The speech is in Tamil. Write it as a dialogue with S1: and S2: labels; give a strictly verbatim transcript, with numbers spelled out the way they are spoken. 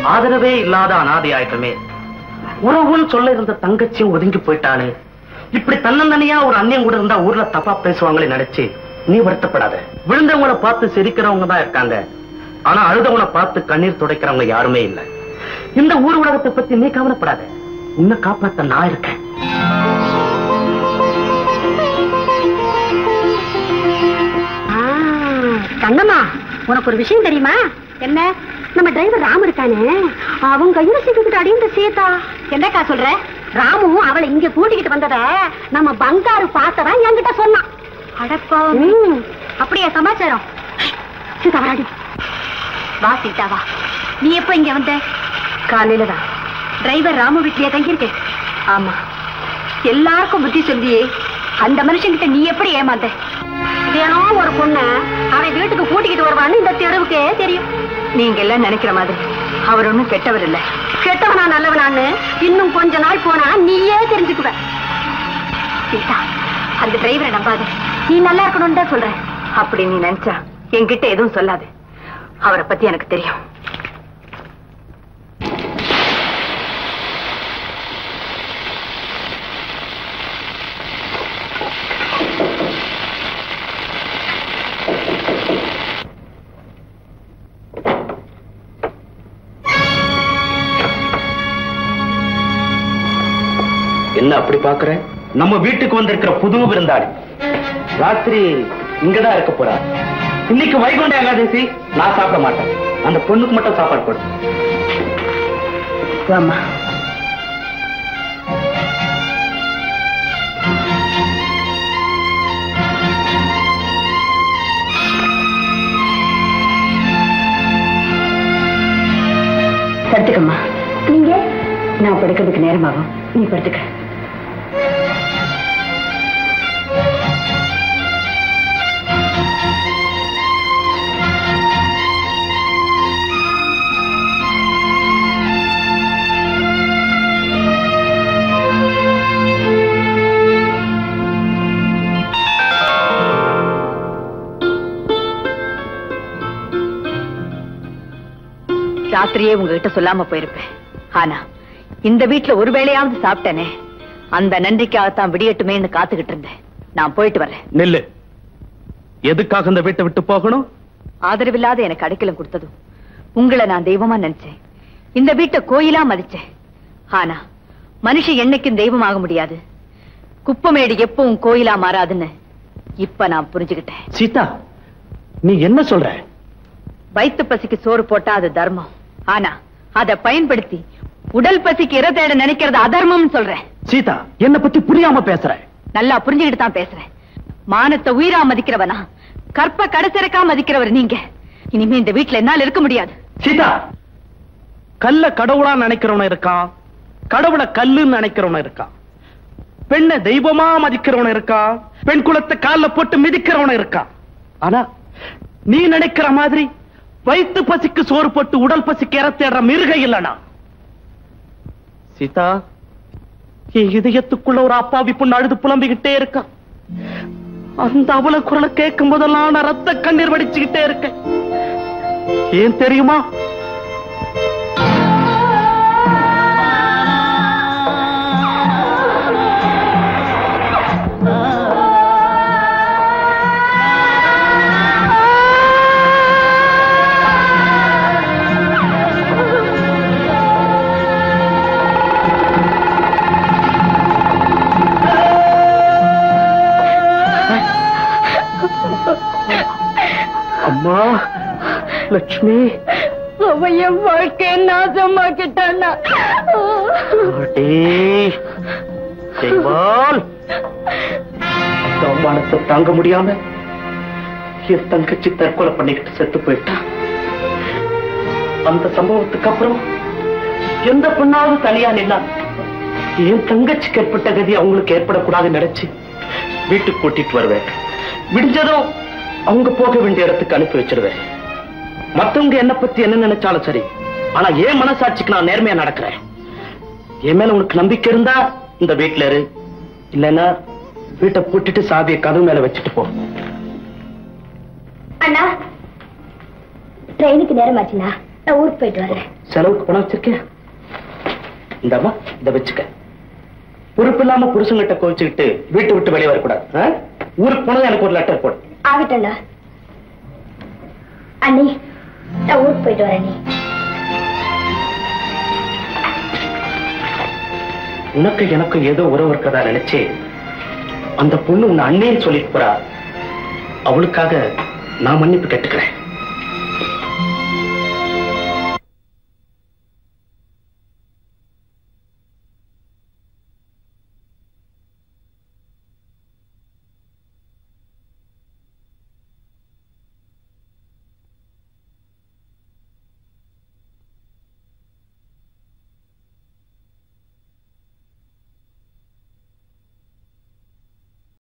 S1: ஆதரவே இல்லாத அனாதை ஆயிட்டமே. உறவுன்னு சொல்ல இருந்த தங்கச்சியும் ஒதுங்கி போயிட்டானே. இப்படி தன்னந்தனியா ஒரு அந்நியம் கூட இருந்தா ஊர்ல தப்பா பேசுவாங்களே நினைச்சு நீ வருத்தப்படாத. விழுந்தவங்களை பார்த்து சிரிக்கிறவங்க தான் இருக்காங்க. ஆனா அழுதவனை பார்த்து கண்ணீர் துடைக்கிறவங்க யாருமே இல்லை. இந்த ஊர் உலகத்தை பத்தி நீ கவலைப்படாத. உன்னை காப்பாத்த நான் இருக்கேன்.
S2: தங்கம்மா, உனக்கு ஒரு விஷயம் தெரியுமா? என்ன? நம்ம டிரைவர் ராமு இருக்கானே, அவன் கையில சிக்கிட்டு அடிந்த சீதா. என்னக்கா சொல்ற? ராமு அவளை இங்க கூட்டிக்கிட்டு வந்தத நம்ம பங்காரு பார்த்ததான் என்கிட்ட சொன்னான். அடப்பா, அப்படியே சமாச்சாரம். சீதா வராடி. வா சீதா வா. நீ எப்ப இங்க வந்த? காலையில தான். டிரைவர் ராமு வீட்லயே தங்கியிருக்கேன். ஆமா. எல்லாருக்கும் புத்தி சொல்லியே, அந்த மனுஷன்கிட்ட நீ எப்படி ஏமாந்த? தினம் ஒரு பொண்ணு அவன் வீட்டுக்கு கூட்டிக்கிட்டு வருவான்னு இந்த தெருவுக்கே தெரியும். நீங்க எல்லாம் நினைக்கிற மாதிரி அவர் ஒண்ணும் கெட்டவர் இல்ல. கெட்டவனா நல்லவனான்னு இன்னும் கொஞ்ச நாள் போனா நீயே தெரிஞ்சுக்குவ. சீதா, அந்த டிரைவரை நம்பாது. நீ நல்லா இருக்கணும்னு தான் சொல்ற. அப்படி நீ நினைச்சா என்கிட்ட எதுவும் சொல்லாது. அவரை பத்தி எனக்கு தெரியும்.
S1: என்ன அப்படி பாக்குற? நம்ம வீட்டுக்கு வந்திருக்கிற புது விருந்தாளி ராத்திரி இங்கதான் இருக்க போறா. இன்னைக்கு வைகுண்ட ஏகாதசி. நான் சாப்பிட மாட்டேன். அந்த பொண்ணுக்கு மட்டும் சாப்பாடு போடு. ஆமா.
S2: படுத்துக்கம்மா. நீங்க? நான் படுக்கிறதுக்கு நேரமாகும். நீ படுத்துக்க. ராத்திரியே உங்ககிட்ட சொல்லாம போயிருப்பேன். ஆனா இந்த வீட்டுல ஒரு வேளையாவது சாப்பிட்டேனே, அந்த நன்றிக்காகத்தான் விடியட்டுமேன்னு காத்துக்கிட்டு இருந்தேன். நான் போயிட்டு வரேன்.
S1: நெல்லு. எதுக்காக இந்த வீட்டை விட்டு போகணும்?
S2: ஆதரவில்லாத எனக்கு அடைக்கலம் கொடுத்ததும் உங்களை நான் தெய்வமா நினைச்சேன். இந்த வீட்டை கோயிலா மதிச்சேன். ஆனா மனுஷன் என்னைக்கும் தெய்வம் ஆக முடியாது. குப்பமேடு எப்பவும் கோயிலா மாறாதுன்னு இப்ப நான் புரிஞ்சுக்கிட்டேன்.
S1: சீதா, நீ என்ன சொல்ற?
S2: வயிற்று பசிக்கு சோறு போட்டா அது தர்மம். ஆனா அதை பயன்படுத்தி உடல் பசிக்கு இர தேட நினைக்கிறது அதர்மம் சொல்றேன்.
S1: சீதா, என்ன பத்தி புரியாம பேசுற?
S2: நல்லா புரிஞ்சுக்கிட்டு தான் பேசுறேன். மானத்தை உயிரா மதிக்கிறவனா, கற்ப கடைசிறக்கா மதிக்கிறவர் நீங்க. இனிமே இந்த வீட்டுல என்னால இருக்க முடியாது.
S1: சீதா, கல்ல கடவுளா நினைக்கிறவன இருக்கான், கடவுளை கல்லுன்னு நினைக்கிறவன இருக்கான், பெண்ணை தெய்வமா மதிக்கிறவன இருக்கான், பெண் குலத்தை கால்ல போட்டு மிதிக்கிறவன இருக்கான். ஆனா நீ நினைக்கிற மாதிரி வயிற்று பசிக்கு சோறு போட்டு உடல் பசிக்கு இர தேடுற மிருக இல்லனா. சீதா, என் இதயத்துக்குள்ள ஒரு அப்பாவி பொண்ணு அழுது புலம்பிக்கிட்டே இருக்கா. அந்த அவல குரலை கேட்கும் போதெல்லாம் நான் ரத்த கண்ணீர் வடிச்சுக்கிட்டே இருக்கேன். ஏன் தெரியுமா? அம்மா லட்சுமி,
S2: அவன் என் வாழ்க்கையை நாசமாக்கிட்டானா?
S1: அவமானத்தை தாங்க முடியாம என் தங்கச்சி தற்கொலை பண்ணிக்கிட்டு செத்து போயிட்டான். அந்த சம்பவத்துக்கு அப்புறம் எந்த பொண்ணாவது தனியா நின்னா என் தங்கச்சிக்கு ஏற்பட்ட கதி அவங்களுக்கு ஏற்படக்கூடாதுன்னு நினைச்சு வீட்டுக்கு கூட்டிட்டு வருவேன். விடிஞ்சதும் அவங்க போக வேண்டிய இடத்துக்கு அனுப்பி வச்சிருவேன். மத்தவங்க என்ன பத்தி என்ன நினைச்சாலும் சரி, ஆனா ஏன் மனசாட்சிக்கு நான் நேர்மையா நடக்கிறேன். என் மேல உனக்கு நம்பிக்கை இருந்தா இந்த வீட்டுல இரு, இல்லைன்னா வீட்டை பூட்டிட்டு சாவியை கதவு மேல வச்சுட்டு போ.
S2: அண்ணா, ட்ரெயினுக்கு நேரம் ஆச்சுண்ணா. நான் ஊருக்கு போயிட்டு வரேன்.
S1: செலவுக்கு பணம் வச்சிருக்கேன். இந்தம்மா இத வச்சுக்க. பொறுப்பு இல்லாம புருஷங்கிட்ட கோவிச்சுக்கிட்டு வீட்டு விட்டு வெளியே வரக்கூடாது. ஊருக்கு போனது எனக்கு ஒரு லெட்டர் போடு.
S2: ஆகட்டா அண்ணி, நான் ஊருக்கு போயிட்டு வரேன். நீ
S1: உனக்கு எனக்கு ஏதோ உறவு இருக்கதா நினைச்சு அந்த பொண்ணு உன்னை அண்ணேன்னு சொல்லிட்டு போறா. அவளுக்காக நான் மன்னிப்பு கேட்டுக்கிறேன்.